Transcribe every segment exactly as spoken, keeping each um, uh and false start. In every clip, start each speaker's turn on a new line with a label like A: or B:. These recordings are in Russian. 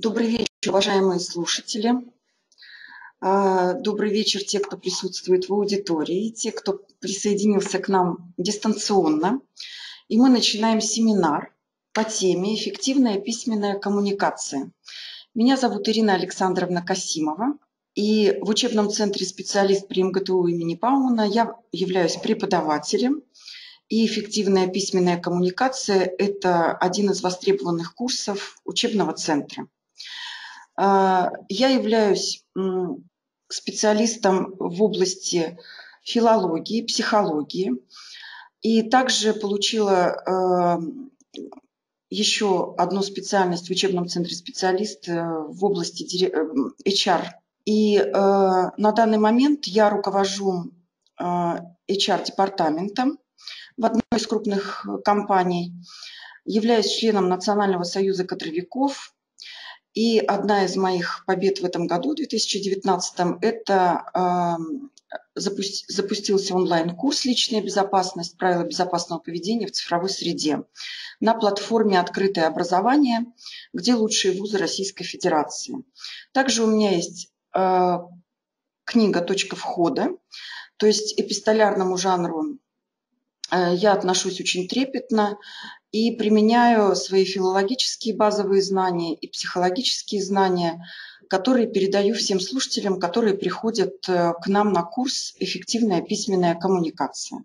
A: Добрый вечер, уважаемые слушатели. А, Добрый вечер, те, кто присутствует в аудитории, и те, кто присоединился к нам дистанционно. И мы начинаем семинар по теме «Эффективная письменная коммуникация». Меня зовут Ирина Александровна Касимова, и в учебном центре специалист при МГТУ имени Баумана я являюсь преподавателем. И эффективная письменная коммуникация – это один из востребованных курсов учебного центра. Я являюсь специалистом в области филологии, психологии, и также получила еще одну специальность в учебном центре специалист в области эйч ар. И на данный момент я руковожу эйч ар-департаментом в одной из крупных компаний, являюсь членом Национального союза кадровиков. И одна из моих побед в этом году, в две тысячи девятнадцатом, это э, запусти, запустился онлайн-курс «Личная безопасность. Правила безопасного поведения в цифровой среде» на платформе «Открытое образование», где лучшие вузы Российской Федерации. Также у меня есть э, книга «Точка входа», то есть эпистолярному жанру э, я отношусь очень трепетно и применяю свои филологические базовые знания и психологические знания, которые передаю всем слушателям, которые приходят к нам на курс «Эффективная письменная коммуникация».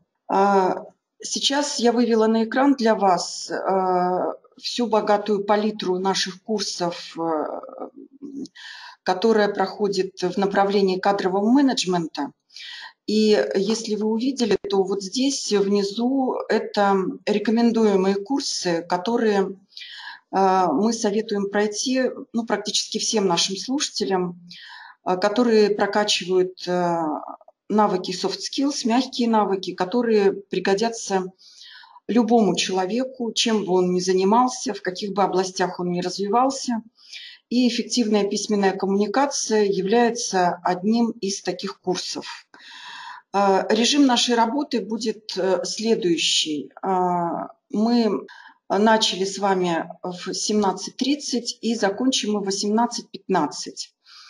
A: Сейчас я вывела на экран для вас всю богатую палитру наших курсов, которая проходит в направлении кадрового менеджмента. И если вы увидели, то вот здесь внизу это рекомендуемые курсы, которые мы советуем пройти ну, практически всем нашим слушателям, которые прокачивают навыки soft skills, мягкие навыки, которые пригодятся любому человеку, чем бы он ни занимался, в каких бы областях он ни развивался. И эффективная письменная коммуникация является одним из таких курсов. Режим нашей работы будет следующий. Мы начали с вами в семнадцать тридцать и закончим мы в восемнадцать пятнадцать.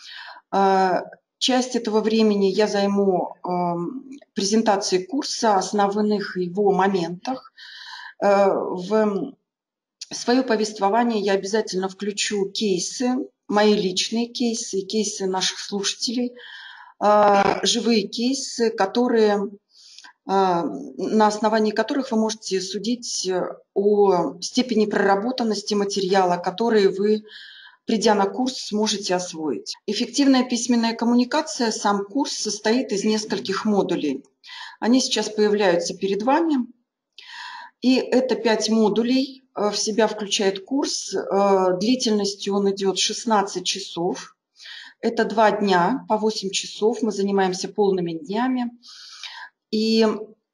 A: Часть этого времени я займу презентацией курса, основных его моментах. В свое повествование я обязательно включу кейсы, мои личные кейсы, кейсы наших слушателей, живые кейсы, которые, на основании которых вы можете судить о степени проработанности материала, который вы, придя на курс, сможете освоить. Эффективная письменная коммуникация, сам курс состоит из нескольких модулей. Они сейчас появляются перед вами. И это пять модулей в себя включает курс. Длительностью он идет шестнадцать часов. Это два дня по восемь часов, мы занимаемся полными днями. И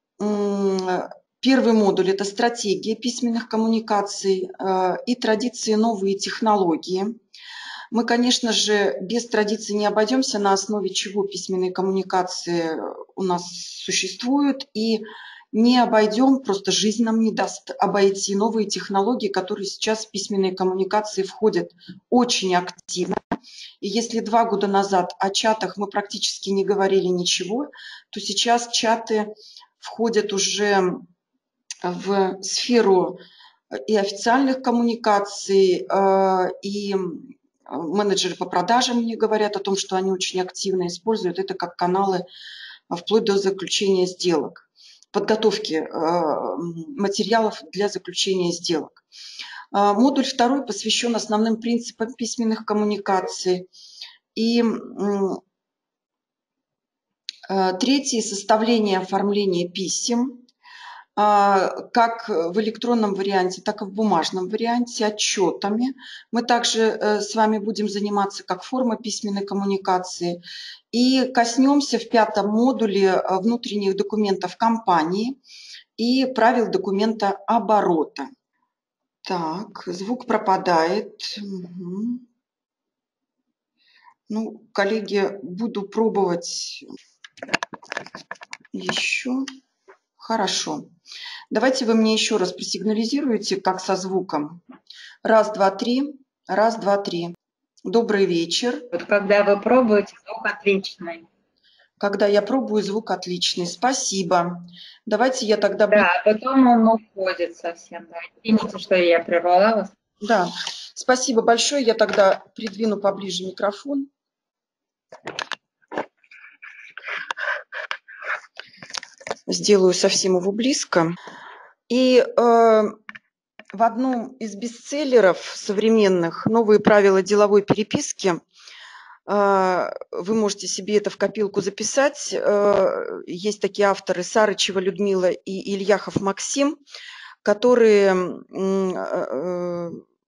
A: первый модуль – это стратегия письменных коммуникаций и традиции, новые технологии. Мы, конечно же, без традиций не обойдемся, на основе чего письменные коммуникации у нас существуют, и не обойдем, просто жизнь нам не даст обойти новые технологии, которые сейчас в письменные коммуникации входят очень активно. И если два года назад о чатах мы практически не говорили ничего, то сейчас чаты входят уже в сферу и официальных коммуникаций, и менеджеры по продажам мне говорят о том, что они очень активно используют это как каналы вплоть до заключения сделок, подготовки материалов для заключения сделок. Модуль второй посвящен основным принципам письменных коммуникаций. И третий – составление и оформление писем, как в электронном варианте, так и в бумажном варианте, отчетами. Мы также с вами будем заниматься как форма письменной коммуникации. И коснемся в пятом модуле внутренних документов компании и правил документа оборота. Так, звук пропадает. Угу. Ну, коллеги, буду пробовать еще. Хорошо. Давайте вы мне еще раз просигнализируете, как со звуком. Раз, два, три. Раз, два, три. Добрый вечер.
B: Вот когда вы пробуете, звук отличный.
A: Когда я пробую, звук отличный. Спасибо. Давайте я тогда ближе.
B: Да, а потом он уходит совсем. Да. Извините, что я прервала вас.
A: Да, спасибо большое. Я тогда придвину поближе микрофон. Сделаю совсем его близко. И э, в одном из бестселлеров современных «Новые правила деловой переписки» э, вы можете себе это в копилку записать. Э, есть такие авторы Сарычева Людмила и Ильяхов Максим, которые м, э,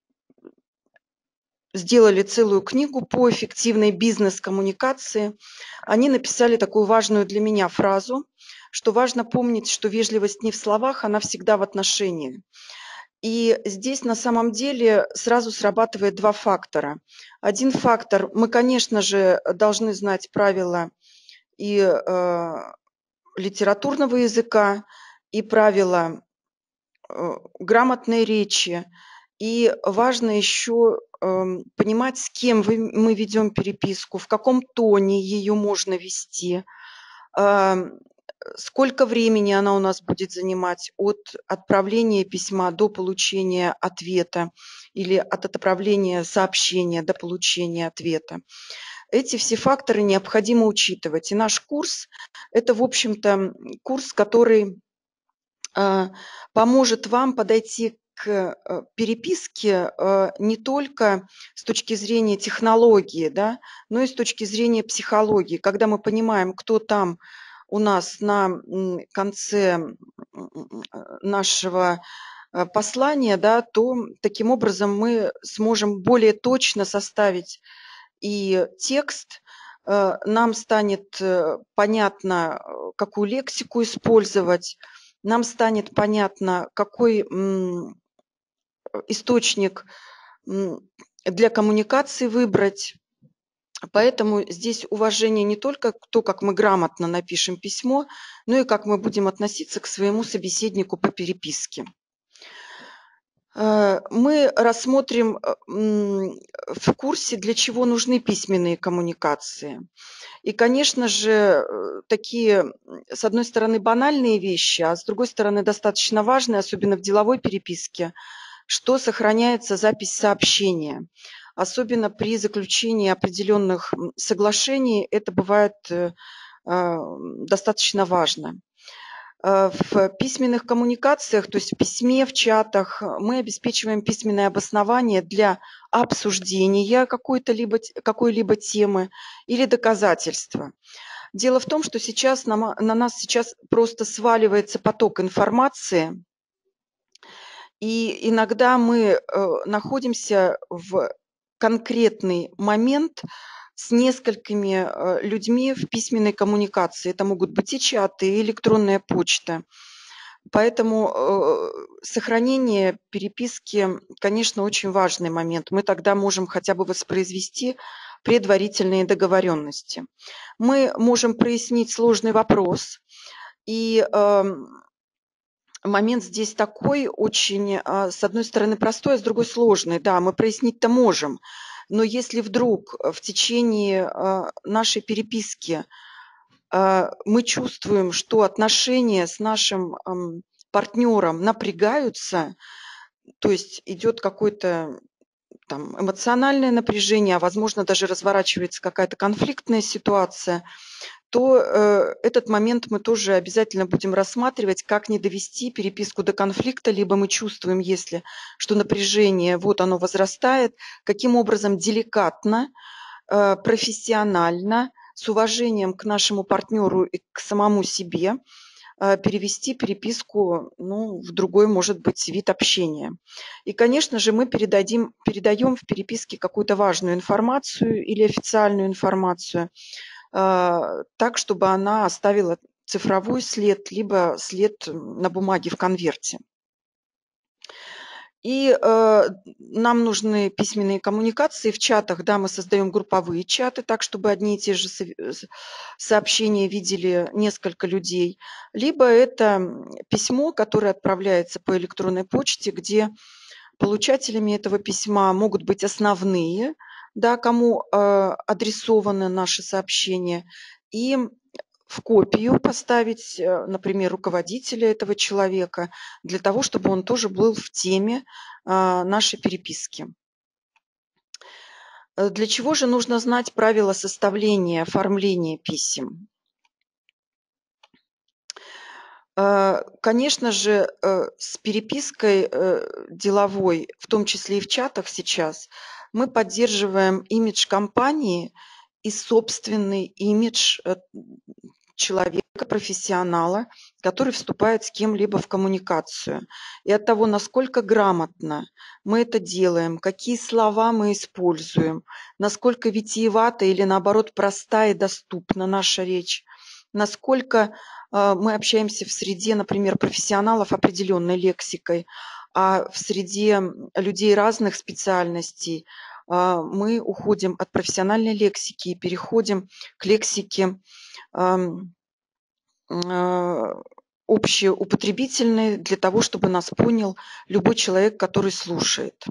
A: сделали целую книгу по эффективной бизнес-коммуникации. Они написали такую важную для меня фразу, что важно помнить, что вежливость не в словах, она всегда в отношении. И здесь на самом деле сразу срабатывает два фактора. Один фактор – мы, конечно же, должны знать правила и э, литературного языка, и правила э, грамотной речи. И важно еще эм, понимать, с кем вы, мы ведем переписку, в каком тоне ее можно вести, ам, сколько времени она у нас будет занимать от отправления письма до получения ответа или от отправления сообщения до получения ответа. Эти все факторы необходимо учитывать. И наш курс – это, в общем-то, курс, который а, поможет вам подойти к э, переписке э, не только с точки зрения технологии, да, но и с точки зрения психологии. Когда мы понимаем, кто там у нас на м, конце м, э, нашего э, послания, да, то таким образом мы сможем более точно составить и текст, э, нам станет э, понятно, э, какую лексику использовать, нам станет понятно, какой м, э, источник м, для коммуникации выбрать. Поэтому здесь уважение не только к то, как мы грамотно напишем письмо, но и как мы будем относиться к своему собеседнику по переписке. Э, Мы рассмотрим э, м, в курсе, для чего нужны письменные коммуникации. И, конечно же, э, такие, м, с одной стороны, банальные вещи, а с другой стороны, достаточно важные, особенно в деловой переписке, что сохраняется запись сообщения. Особенно при заключении определенных м, соглашений это бывает э, а, м, достаточно важно. Э, В письменных коммуникациях, то есть в письме, в чатах, э, мы обеспечиваем письменное обоснование для обсуждения какой-то либо, т- какой-либо темы или доказательства. Дело в том, что сейчас на, ма- на нас сейчас просто сваливается поток информации, и иногда мы э, находимся в конкретный момент с несколькими э, людьми в письменной коммуникации. Это могут быть и чаты, и электронная почта. Поэтому э, сохранение переписки, конечно, очень важный момент. Мы тогда можем хотя бы воспроизвести предварительные договоренности. Мы можем прояснить сложный вопрос, и эм, момент здесь такой очень, а, с одной стороны, простой, а с другой сложный. Да, мы прояснить-то можем, но если вдруг э, в течение а, нашей переписки а, мы чувствуем, что отношения с нашим ам, партнером напрягаются, то есть идет какое-то там эмоциональное напряжение, а возможно даже разворачивается какая-то конфликтная ситуация, то э, этот момент мы тоже обязательно будем рассматривать, как не довести переписку до конфликта, либо мы чувствуем, если что напряжение, вот оно возрастает, каким образом деликатно, э, профессионально, с уважением к нашему партнеру и к самому себе э, перевести переписку, ну, в другой, может быть, вид общения. И, конечно же, мы передадим, передаем в переписке какую-то важную информацию или официальную информацию, а, так, чтобы она оставила цифровой след, либо след на бумаге в конверте. И э, нам нужны письменные коммуникации в чатах. Да, мы создаем групповые чаты, так, чтобы одни и те же сов- с- сообщения видели несколько людей. Либо это м, письмо, которое отправляется по электронной почте, где получателями этого письма могут быть основные, да, кому э, адресованы наши сообщения, и в копию поставить, э, например, руководителя этого человека, для того, чтобы он тоже был в теме а, нашей переписки. Э, Для чего же нужно знать правила составления, оформления писем? Э, Конечно же, э, с перепиской э, деловой, в том числе и в чатах сейчас, мы поддерживаем имидж компании и собственный имидж э, человека, профессионала, который вступает с кем-либо в коммуникацию. И от того, насколько грамотно мы это делаем, какие слова мы используем, насколько витиевата или, наоборот, проста и доступна наша речь, насколько а, мы общаемся в среде, например, профессионалов определенной лексикой, а в среде людей разных специальностей а, мы уходим от профессиональной лексики и переходим к лексике ам, а, общеупотребительной для того, чтобы нас понял любой человек, который слушает.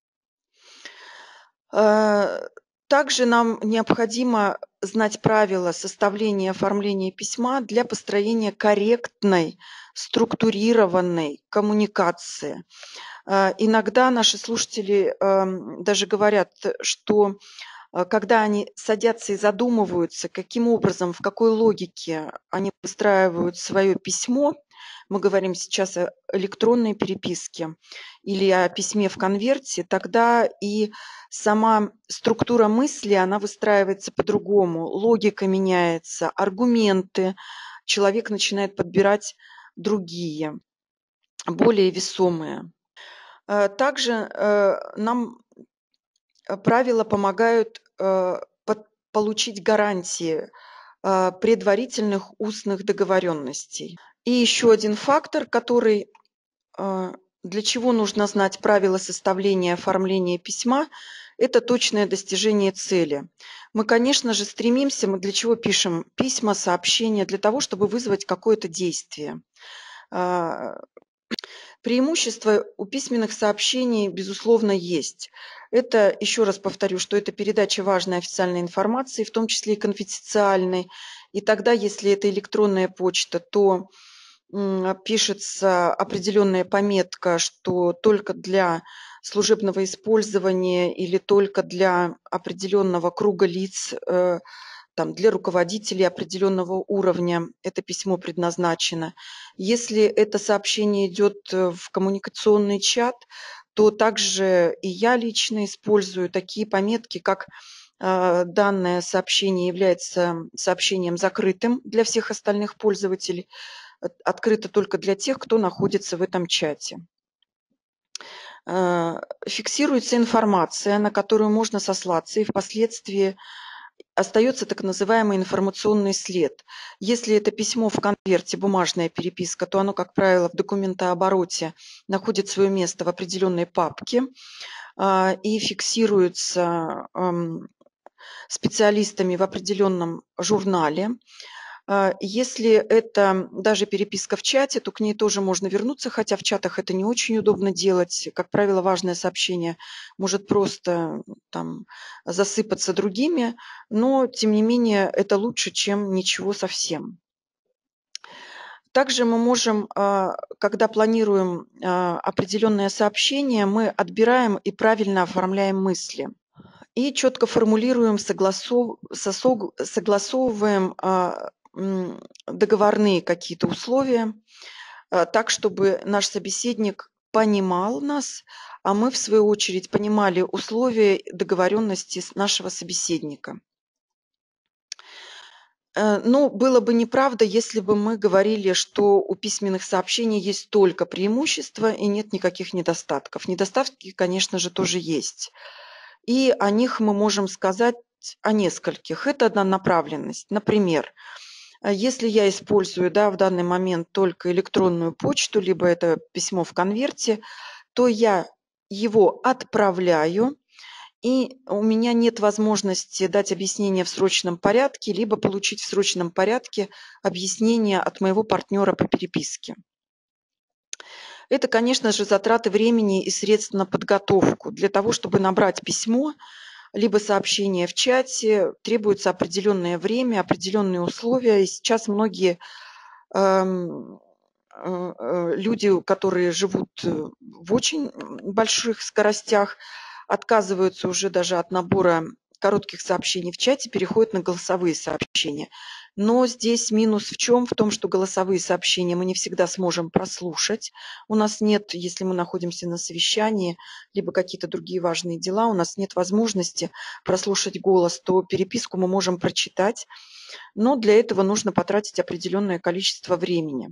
A: А, Также нам необходимо знать правила составления и оформления письма для построения корректной, структурированной коммуникации. А, Иногда наши слушатели ам, даже говорят, что а, когда они садятся и задумываются, каким образом, в какой логике они выстраивают свое письмо, мы говорим сейчас о электронной переписке или о письме в конверте, тогда и сама структура мысли, она выстраивается по-другому, логика меняется, аргументы, человек начинает подбирать другие, более весомые. Э, Также э, нам э, правила помогают э, под- получить гарантии э, предварительных устных договоренностей. И еще один фактор, который э, для чего нужно знать правила составления и оформления письма, это точное достижение цели. Мы, конечно же, стремимся, мы для чего пишем письма, сообщения, для того, чтобы вызвать какое-то действие. А, Преимущества у письменных сообщений, безусловно, есть. Это, еще раз повторю, что это передача важной официальной информации, в том числе и конфиденциальной. И тогда, если это электронная почта, то м, пишется определенная пометка, что только для служебного использования или только для определенного круга лиц, э, там, для руководителей определенного уровня это письмо предназначено. Если это сообщение идет э, в коммуникационный чат, то также и я лично использую такие пометки, как а, данное сообщение является сообщением закрытым для всех остальных пользователей, от- открыто только для тех, кто находится в этом чате. А, Фиксируется информация, на которую можно сослаться и впоследствии остается так называемый информационный след. Если это письмо в конверте, бумажная переписка, то оно, как правило, в документообороте находит свое место в определенной папке а, и фиксируется ам, специалистами в определенном журнале. А, Если это даже переписка в чате, то к ней тоже можно вернуться, хотя в чатах это не очень удобно делать. Как правило, важное сообщение может просто там засыпаться другими, но тем не менее это лучше, чем ничего совсем. Также мы можем, а, когда планируем а, определенное сообщение, мы отбираем и правильно оформляем мысли. И четко формулируем, согласов- сосог- согласовываем а, м, договорные какие-то условия, а, так, чтобы наш собеседник понимал нас, а мы, в свою очередь, понимали условия договоренности с нашего собеседника. Э, Ну, было бы неправда, если бы мы говорили, что у письменных сообщений есть только преимущества и нет никаких недостатков. Недостатки, конечно же, тоже есть. И о них мы можем сказать о нескольких. Это однонаправленность. Например, а, если я использую, да, в данный момент только электронную почту, либо это письмо в конверте, то я его отправляю, и у меня нет возможности дать объяснение в срочном порядке, либо получить в срочном порядке объяснение от моего партнера по переписке. Это, конечно же, затраты времени и средств на подготовку. Для того, чтобы набрать письмо, либо сообщение в чате, требуется определенное время, определенные условия. И сейчас многие эм, э, э, люди, которые живут э, в очень больших скоростях, отказываются уже даже от набора коротких сообщений в чате, переходят на голосовые сообщения. Но здесь минус в чем? В том, что голосовые сообщения мы не всегда сможем прослушать. У нас нет, если мы находимся на совещании, либо какие-то другие важные дела, у нас нет возможности прослушать голос, то переписку мы можем прочитать, но для этого нужно потратить определенное количество времени.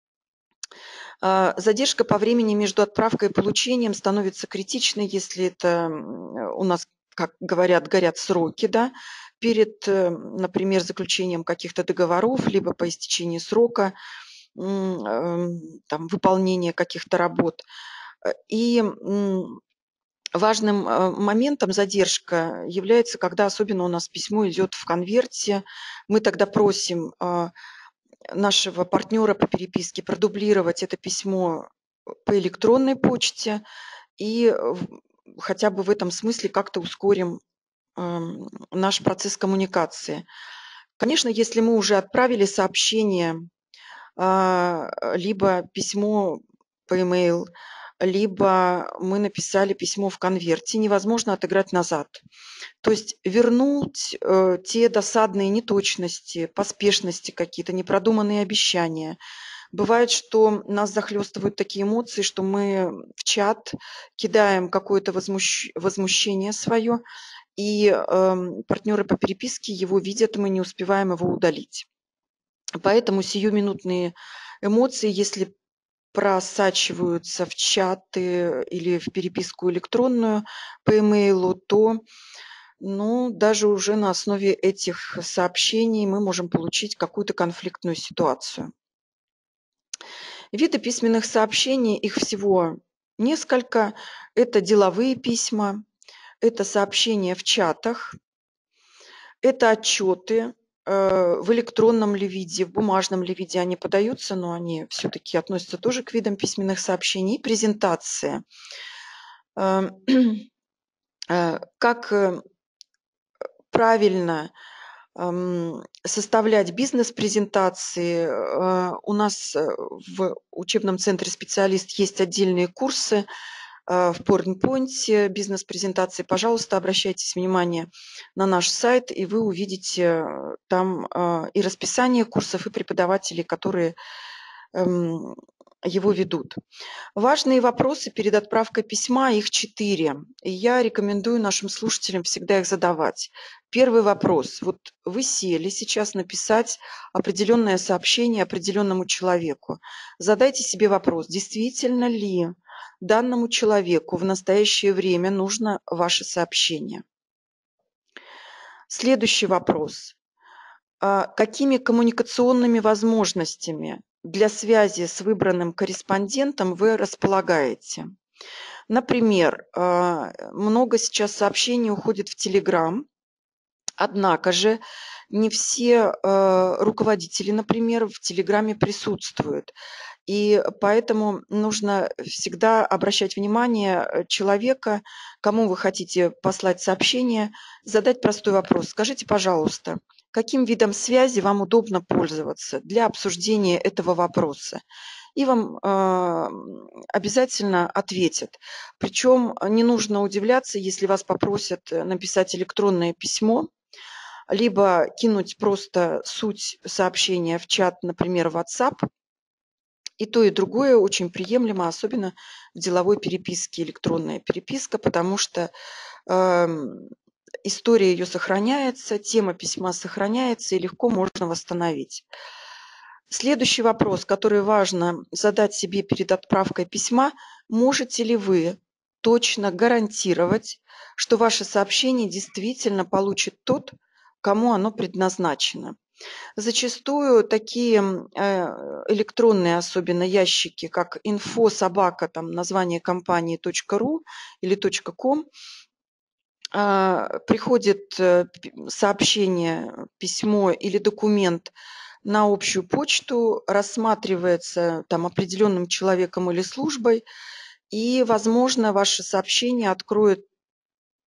A: А, Задержка по времени между отправкой и получением становится критичной, если это м, у нас, как говорят, горят сроки, да, перед, э, например, заключением каких-то договоров, либо по истечении срока м, эм, там, выполнения каких-то работ. Э, И м, важным э, моментом задержка является, когда особенно у нас письмо идет в конверте, мы тогда просим а, нашего партнера по переписке продублировать это письмо по электронной почте и э, в- хотя бы в этом смысле как-то ускорим эм, наш процесс коммуникации. Конечно, если мы уже отправили сообщение, а, либо письмо по e либо мы написали письмо в конверте, невозможно отыграть назад. То есть вернуть э, те досадные неточности, поспешности какие-то, непродуманные обещания. Бывает, что нас захлестывают такие эмоции, что мы в чат кидаем какое-то возмущ- возмущение свое, и эм, партнеры по переписке его видят, и мы не успеваем его удалить. Поэтому сиюминутные эмоции, если просачиваются в чаты или в переписку электронную по имейлу, то ну, даже уже на основе этих сообщений мы можем получить какую-то конфликтную ситуацию. Виды письменных сообщений, их всего несколько. Это деловые письма, это сообщения в чатах, это отчеты э, в электронном ли виде, в бумажном ли виде они подаются, но они все-таки относятся тоже к видам письменных сообщений, и презентация. Э, э, Как э, правильно ам, составлять бизнес-презентации. Э, У нас э, в учебном центре «Специалист» есть отдельные курсы э, в PowerPoint бизнес-презентации. Пожалуйста, обращайтесь внимание на наш сайт, и вы увидите э, там э, и расписание курсов, и преподавателей, которые эм, его ведут. Важные вопросы перед отправкой письма, их четыре. И я рекомендую нашим слушателям всегда их задавать. Первый вопрос. Вот вы сели сейчас написать определенное сообщение определенному человеку. Задайте себе вопрос, действительно ли данному человеку в настоящее время нужно ваше сообщение. Следующий вопрос. А, Какими коммуникационными возможностями для связи с выбранным корреспондентом вы располагаете? Например, а, много сейчас сообщений уходит в Telegram, однако же не все а, руководители, например, в Телеграме присутствуют. И поэтому нужно всегда обращать внимание э, человека, кому вы хотите послать сообщение, задать простой вопрос. Скажите, пожалуйста, каким видом связи вам удобно пользоваться для обсуждения этого вопроса? И вам а, обязательно ответят. Причем не нужно удивляться, если вас попросят э, написать электронное письмо, либо кинуть просто суть сообщения в чат, например, в WhatsApp. И то, и другое очень приемлемо, особенно в деловой переписке, электронная переписка, потому что ам, история ее сохраняется, тема письма сохраняется, и легко можно восстановить. Следующий вопрос, который важно задать себе перед отправкой письма: можете ли вы точно гарантировать, что ваше сообщение действительно получит тот, кому оно предназначено? Зачастую такие м, э, электронные, особенно ящики, как инфо собака, там название компании .ру или .ком, а, приходит э, пи- сообщение, письмо или документ на общую почту, рассматривается там определенным человеком или службой, и, возможно, ваше сообщение откроет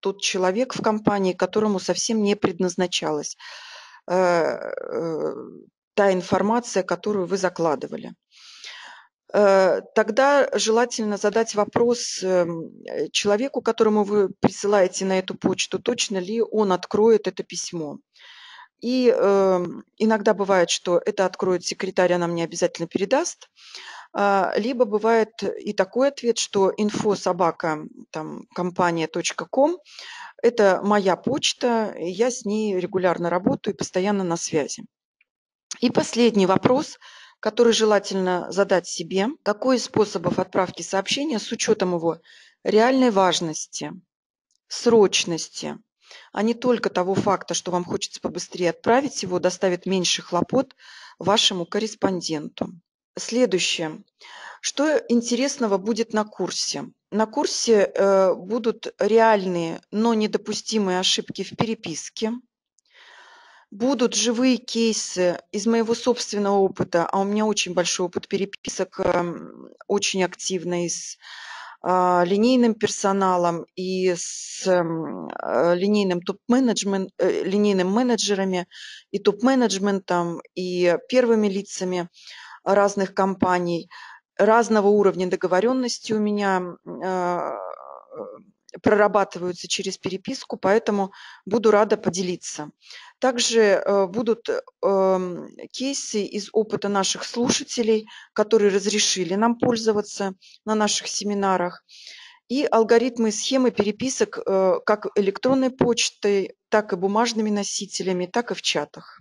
A: тот человек в компании, которому совсем не предназначалась э, э, та информация, которую вы закладывали. Э, Тогда желательно задать вопрос эм, э, человеку, которому вы присылаете на эту почту, точно ли он откроет это письмо. И эм, иногда бывает, что это откроет секретарь, она мне обязательно передаст. А, Либо бывает и такой ответ, что инфо собака там компания точка ком это моя почта, и я с ней регулярно работаю и постоянно на связи. И последний вопрос, который желательно задать себе. Какой из способов отправки сообщения с учетом его реальной важности, срочности, а не только того факта, что вам хочется побыстрее отправить его, доставит меньше хлопот вашему корреспонденту. Следующее. Что интересного будет на курсе? На курсе э, будут реальные, но недопустимые ошибки в переписке. Будут живые кейсы из моего собственного опыта, а у меня очень большой опыт переписок, эм, очень активно и с а, линейным персоналом, и с эм, э, линейным топ-менеджмент, э, линейным менеджерами, и топ-менеджментом, и первыми лицами разных компаний. Разного уровня договоренности у меня а, прорабатываются через переписку, поэтому буду рада поделиться. Также э, будут эм, кейсы из опыта наших слушателей, которые разрешили нам пользоваться на наших семинарах, и алгоритмы и схемы переписок э, как электронной почтой, так и бумажными носителями, так и в чатах.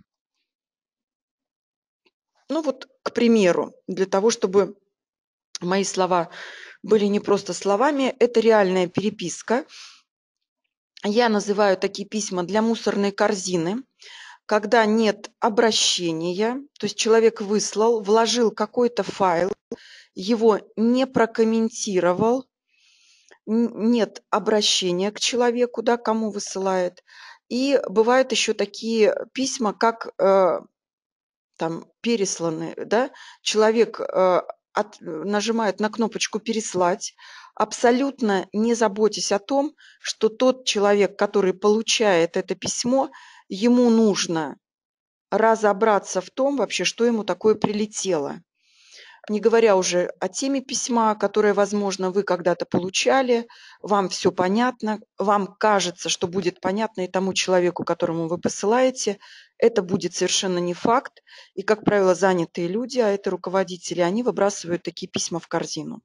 A: Ну вот, к примеру, для того, чтобы мои слова были не просто словами, это реальная переписка. Я называю такие письма для мусорной корзины, когда нет обращения, то есть человек выслал, вложил какой-то файл, его не прокомментировал, н- нет обращения к человеку, да, кому высылает. И бывают еще такие письма, как э, там пересланы, да, человек э, от- нажимает на кнопочку «Переслать», абсолютно не заботясь о том, что тот человек, который получает это письмо, ему нужно разобраться в том вообще, что ему такое прилетело. Не говоря уже о теме письма, которое, возможно, вы когда-то получали, вам все понятно, вам кажется, что будет понятно и тому человеку, которому вы посылаете. Это будет совершенно не факт. И, как правило, занятые люди, а это руководители, они выбрасывают такие письма в корзину.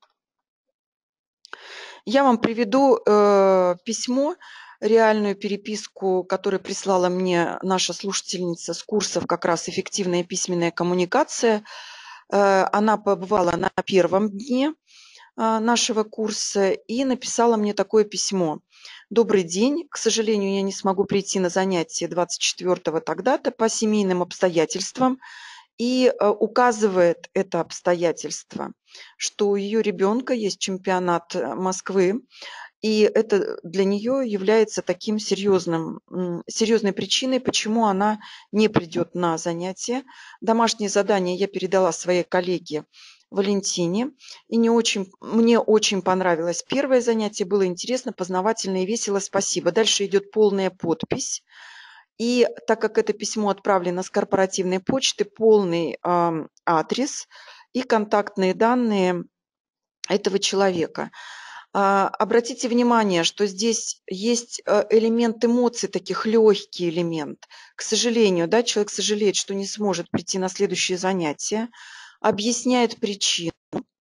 A: Я вам приведу э, письмо, реальную переписку, которую прислала мне наша слушательница с курсов как раз «Эффективная письменная коммуникация». Э, Она побывала на первом дне а, нашего курса и написала мне такое письмо. Добрый день. К сожалению, я не смогу прийти на занятие двадцать четвёртого тогда-то по семейным обстоятельствам. И э, указывает это обстоятельство, что у ее ребенка есть чемпионат э, Москвы, и это для нее является таким серьезным, м, серьезной причиной, почему она не придет на занятия. Домашнее задание я передала своей коллеге Валентине, и не очень, мне очень понравилось первое занятие, было интересно, познавательно и весело, спасибо. Дальше идет полная подпись. И так как это письмо отправлено с корпоративной почты, полный ам, адрес и контактные данные этого человека. А, Обратите внимание, что здесь есть э, элемент эмоций, таких легкий элемент. К сожалению, да, человек сожалеет, что не сможет прийти на следующее занятие, объясняет причину,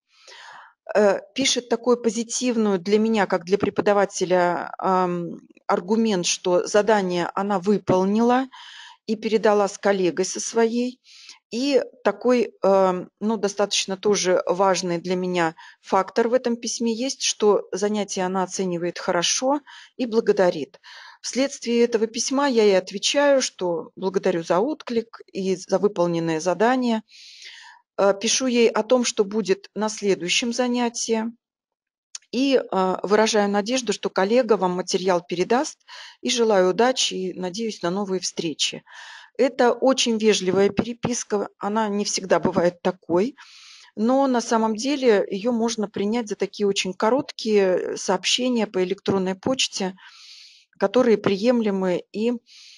A: э, пишет такую позитивную для меня, как для преподавателя, ам, аргумент, что задание она выполнила и передала с коллегой со своей. И такой, эм, ну, достаточно тоже важный для меня фактор в этом письме есть, что занятие она оценивает хорошо и благодарит. Вследствие этого письма я ей отвечаю, что благодарю за отклик и за выполненное задание. Э, Пишу ей о том, что будет на следующем занятии. И э, выражаю надежду, что коллега вам материал передаст. И желаю удачи и надеюсь на новые встречи. Это очень вежливая переписка, она не всегда бывает такой, но на самом деле ее можно принять за такие очень короткие сообщения по электронной почте, которые приемлемы и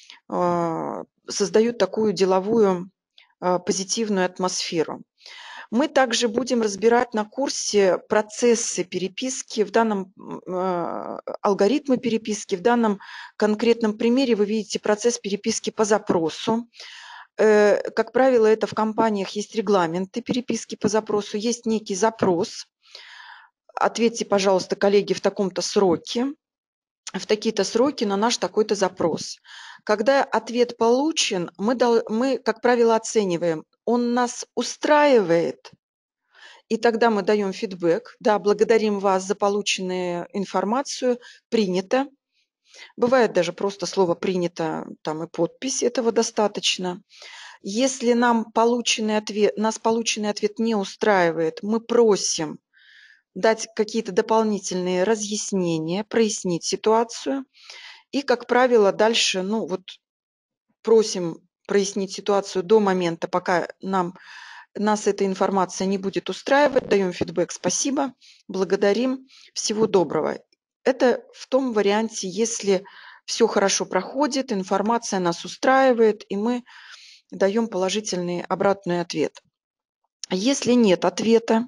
A: э, создают такую деловую э, позитивную атмосферу. Мы также будем разбирать на курсе процессы переписки, в данном э, алгоритмы переписки, в данном конкретном примере вы видите процесс переписки по запросу. Э, как правило, это в компаниях есть регламенты переписки по запросу, есть некий запрос. Ответьте, пожалуйста, коллеги, в таком-то сроке, в такие-то сроки на наш такой-то запрос. Когда ответ получен, мы, дол- мы, как правило, оцениваем, он нас устраивает, и тогда мы даем фидбэк, да, благодарим вас за полученную информацию, принято. Бывает даже просто слово «принято», там и подпись, этого достаточно. Если нам полученный ответ, нас полученный ответ не устраивает, мы просим дать какие-то дополнительные разъяснения, прояснить ситуацию. И, как правило, дальше, ну вот, просим прояснить ситуацию до момента, пока нам, нас эта информация не будет устраивать, даем фидбэк «спасибо», благодарим, всего доброго. Это в том варианте, если все хорошо проходит, информация нас устраивает, и мы даем положительный обратный ответ. Если нет ответа,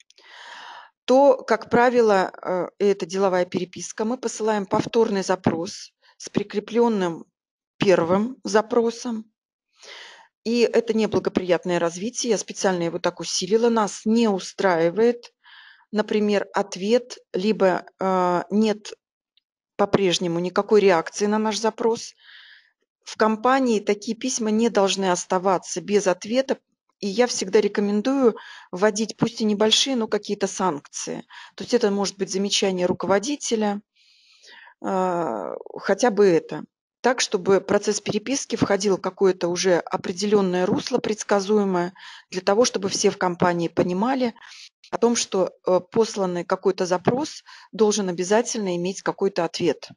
A: то, как правило, э, это деловая переписка, мы посылаем повторный запрос с прикрепленным первым запросом. И это неблагоприятное развитие, я специально его так усилила, нас не устраивает, например, ответ, либо э, нет по-прежнему никакой реакции на наш запрос. В компании такие письма не должны оставаться без ответа, и я всегда рекомендую вводить, пусть и небольшие, но какие-то санкции. То есть это может быть замечание руководителя, а, хотя бы это. Так, чтобы процесс переписки входил в какое-то уже определенное русло предсказуемое, для того, чтобы все в компании понимали о том, что э, посланный какой-то запрос должен обязательно иметь какой-то ответ.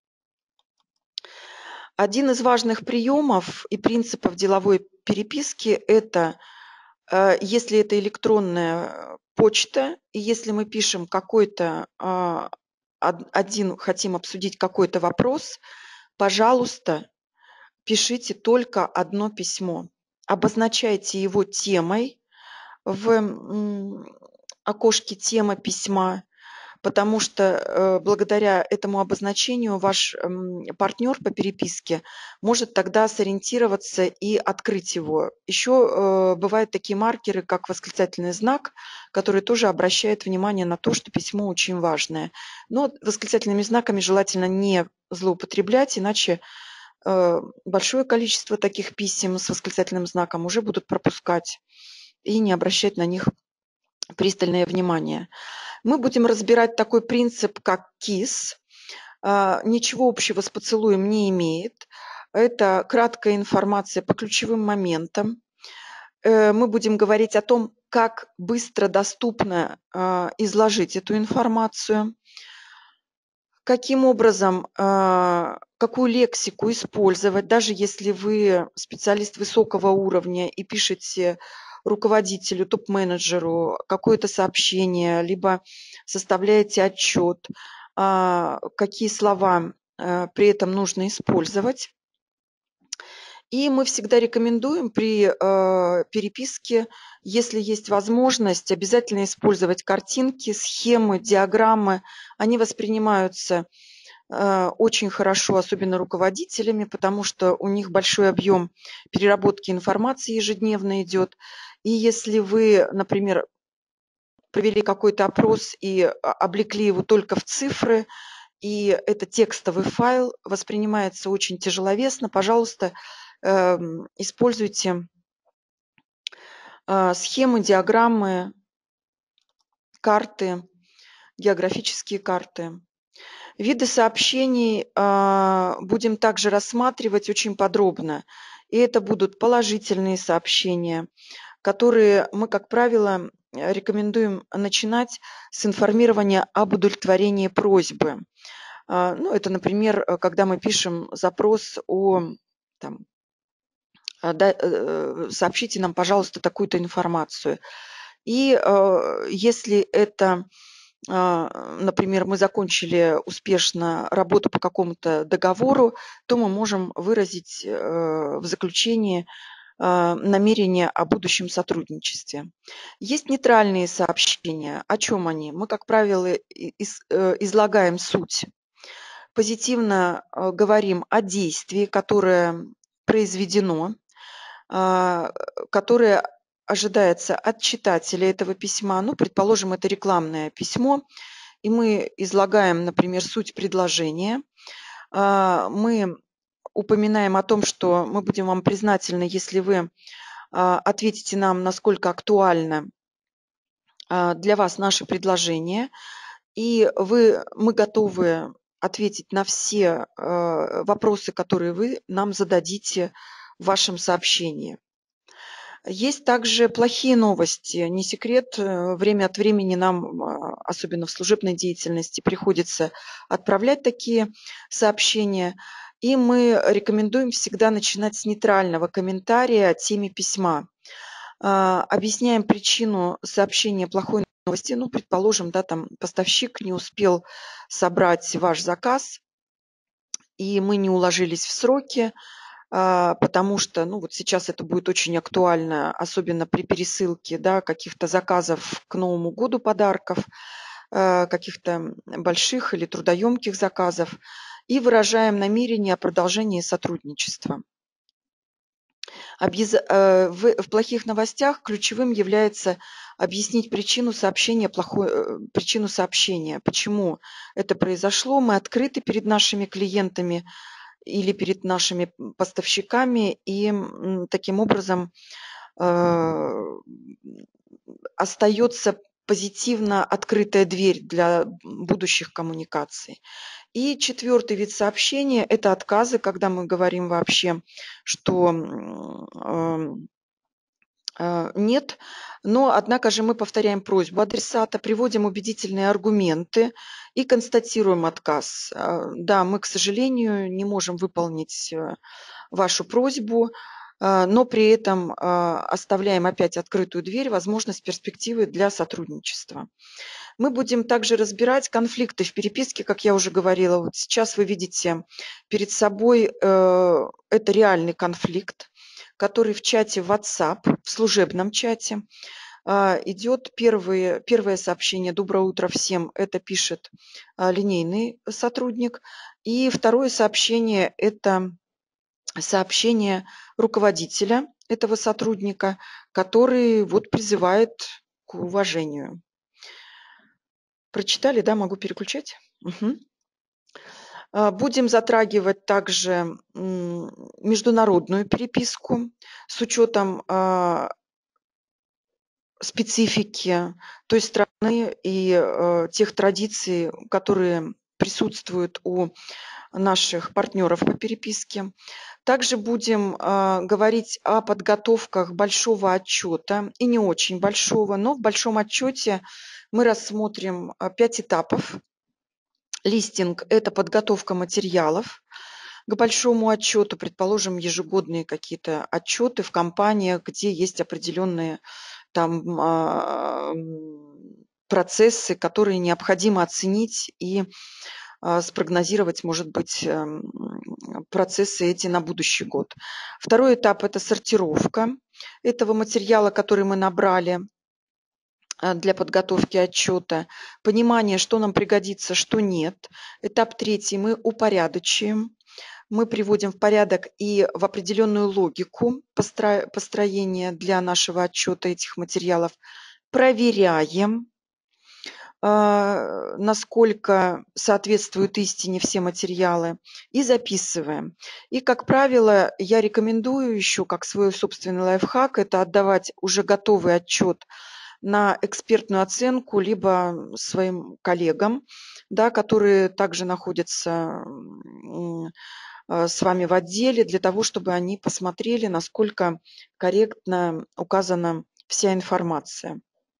A: Один из важных приемов и принципов деловой переписки – это, э, если это электронная почта, и если мы пишем какой-то а, од- один, хотим обсудить какой-то вопрос, пожалуйста, пишите только одно письмо. Обозначайте его темой в м, окошке «Тема письма», потому что э, благодаря этому обозначению ваш м, партнер по переписке может тогда сориентироваться и открыть его. Еще э, бывают такие маркеры, как восклицательный знак, который тоже обращает внимание на то, что письмо очень важное. Но восклицательными знаками желательно не злоупотреблять, иначе э, большое количество таких писем с восклицательным знаком уже будут пропускать и не обращать на них пристальное внимание. Мы будем разбирать такой принцип, как кис. А, Ничего общего с поцелуем не имеет. Это краткая информация по ключевым моментам. Э, Мы будем говорить о том, как быстро, доступно а, изложить эту информацию, каким образом, а, какую лексику использовать, даже если вы специалист высокого уровня и пишете руководителю, топ-менеджеру какое-то сообщение, либо составляете отчет, а, какие слова а, при этом нужно использовать. И мы всегда рекомендуем при э, переписке, если есть возможность, обязательно использовать картинки, схемы, диаграммы. Они воспринимаются э, очень хорошо, особенно руководителями, потому что у них большой объем переработки информации ежедневно идет. И если вы, например, провели какой-то опрос и а, облекли его только в цифры, и это текстовый файл, воспринимается очень тяжеловесно, пожалуйста, эм, используйте а, схемы, диаграммы, карты, географические карты. Виды сообщений а, будем также рассматривать очень подробно. И это будут положительные сообщения, которые мы, как правило, э, рекомендуем начинать с информирования об удовлетворении просьбы. А, Ну, это, например, э, когда мы пишем запрос о там, а, да, э, сообщите нам, пожалуйста, такую-то информацию. И э, если это например, мы закончили успешно работу по какому-то договору, то мы можем выразить в заключении намерение о будущем сотрудничестве. Есть нейтральные сообщения. О чем они? Мы, как правило, излагаем суть. Позитивно говорим о действии, которое произведено, которое ожидается от читателя этого письма. Ну, предположим, это рекламное письмо, и мы излагаем, например, суть предложения. Мы упоминаем о том, что мы будем вам признательны, если вы ответите нам, насколько актуально для вас наше предложение, и вы, мы готовы ответить на все вопросы, которые вы нам зададите в вашем сообщении. Есть также плохие новости. Не секрет, время от времени нам, особенно в служебной деятельности, приходится отправлять такие сообщения. И мы рекомендуем всегда начинать с нейтрального комментария о теме письма. Объясняем причину сообщения плохой новости. Ну, предположим, да, там поставщик не успел собрать ваш заказ, и мы не уложились в сроки, потому что, ну, вот сейчас это будет очень актуально, особенно при пересылке, да, каких-то заказов к Новому году, подарков, каких-то больших или трудоемких заказов, и выражаем намерение о продолжении сотрудничества. В плохих новостях ключевым является объяснить причину сообщения, плохой, причину сообщения, почему это произошло. Мы открыты перед нашими клиентами или перед нашими поставщиками, и таким образом остается позитивно открытая дверь для будущих коммуникаций. И четвертый вид сообщения – это отказы, когда мы говорим вообще, что нет, но, однако же, мы повторяем просьбу адресата, приводим убедительные аргументы и констатируем отказ. Да, мы, к сожалению, не можем выполнить вашу просьбу, но при этом оставляем опять открытую дверь, возможность перспективы для сотрудничества. Мы будем также разбирать конфликты в переписке, как я уже говорила. Вот сейчас вы видите перед собой, это реальный конфликт, который в чате WhatsApp, в служебном чате, идет первые, первое сообщение «Доброе утро всем». Это пишет линейный сотрудник. И второе сообщение – это сообщение руководителя этого сотрудника, который вот призывает к уважению. Прочитали, да? Могу переключать? Угу. Будем затрагивать также международную переписку с учетом специфики той страны и тех традиций, которые присутствуют у наших партнеров по переписке. Также будем говорить о подготовках большого отчета и не очень большого, но в большом отчете мы рассмотрим пять этапов. Листинг – это подготовка материалов к большому отчету, предположим, ежегодные какие-то отчеты в компаниях, где есть определенные там процессы, которые необходимо оценить и спрогнозировать, может быть, процессы эти на будущий год. Второй этап – это сортировка этого материала, который мы набрали для подготовки отчета, понимание, что нам пригодится, что нет. Этап третий – мы упорядочиваем, мы приводим в порядок и в определенную логику построения для нашего отчета этих материалов, проверяем, насколько соответствуют истине все материалы, и записываем. И, как правило, я рекомендую еще, как свой собственный лайфхак, это отдавать уже готовый отчет на экспертную оценку либо своим коллегам, да, которые также находятся с вами в отделе, для того, чтобы они посмотрели, насколько корректно указана вся информация.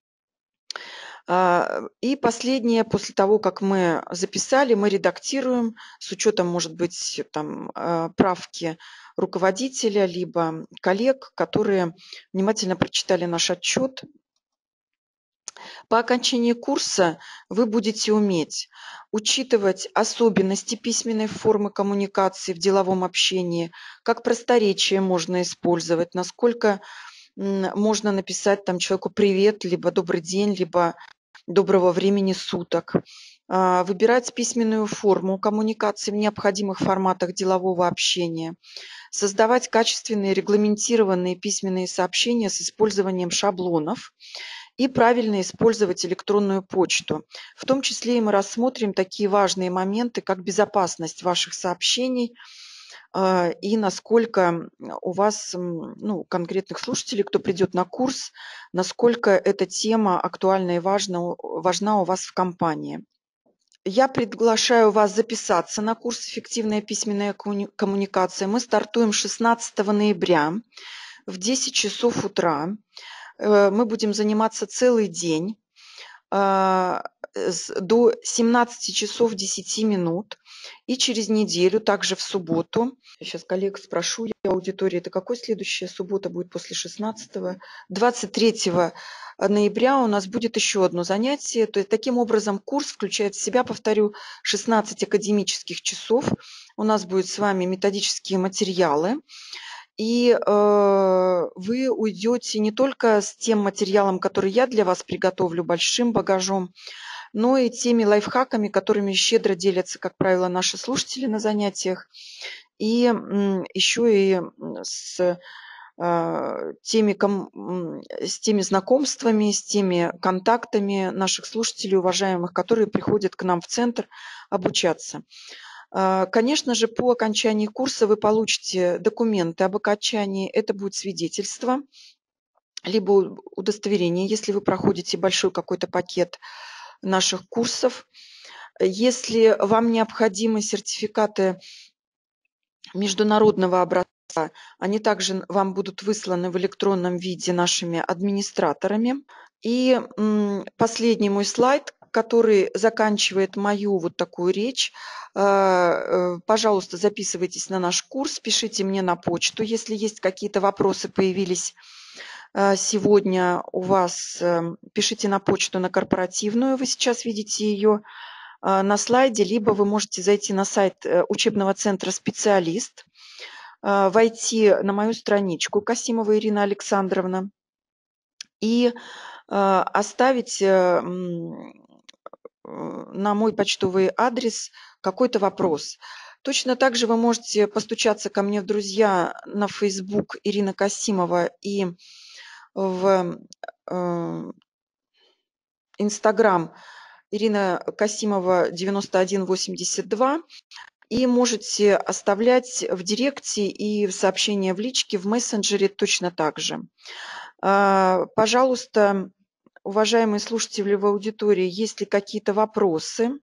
A: И последнее, после того, как мы записали, мы редактируем с учетом, может быть, там, правки руководителя, либо коллег, которые внимательно прочитали наш отчет По окончании курса вы будете уметь учитывать особенности письменной формы коммуникации в деловом общении, как просторечие можно использовать, насколько м, можно написать там человеку привет, либо добрый день, либо доброго времени суток. А, Выбирать письменную форму коммуникации в необходимых форматах делового общения, создавать качественные регламентированные письменные сообщения с использованием шаблонов и правильно использовать электронную почту. В том числе и мы рассмотрим такие важные моменты, как безопасность ваших сообщений а, и насколько у вас, м, ну, конкретных слушателей, кто придет на курс, насколько эта тема актуальна и важна, у- важна у вас в компании. Я приглашаю вас записаться на курс «Эффективная письменная коммуни- коммуникация». Мы стартуем шестнадцатого ноября в десять часов утра. Э, Мы будем заниматься целый день а, с- до семнадцати часов десяти минут. И через неделю, также в субботу, сейчас коллег спрошу, я у аудитории, это какой следующая суббота будет после шестнадцатого? двадцать третьего ноября у нас будет еще одно занятие. То есть таким образом курс включает в себя, повторю, шестнадцать академических часов. У нас будут с вами методические материалы. И э, вы уйдете не только с тем материалом, который я для вас приготовлю, большим багажом, но и теми лайфхаками, которыми щедро делятся, как правило, наши слушатели на занятиях, и м, еще и м, с а, теми, ком- м, с теми знакомствами, с теми контактами наших слушателей уважаемых, которые приходят к нам в центр обучаться. А, Конечно же, по окончании курса вы получите документы об окончании. Это будет свидетельство, либо у- удостоверение, если вы проходите большой какой-то пакет наших курсов. Если вам необходимы сертификаты международного образца, они также вам будут высланы в электронном виде нашими администраторами. И м, последний мой слайд, который заканчивает мою вот такую речь. А, э, Пожалуйста, записывайтесь на наш курс, пишите мне на почту, если есть какие-то вопросы появились а, сегодня у вас, эм, пишите на почту на корпоративную, вы сейчас видите ее а, на слайде, либо вы можете зайти на сайт э, учебного центра «Специалист», а, войти на мою страничку Касимова Ирина Александровна и а, оставить э, м, э, на мой почтовый адрес какой-то вопрос. Точно так же вы можете постучаться ко мне в друзья на Facebook Ирина Касимова и в э, Инстаграм Ирина Касимова девяносто один восемьдесят два. И можете оставлять в директе и в сообщения в личке, в мессенджере точно так же. А, Пожалуйста, уважаемые слушатели в аудитории, есть ли какие-то вопросы?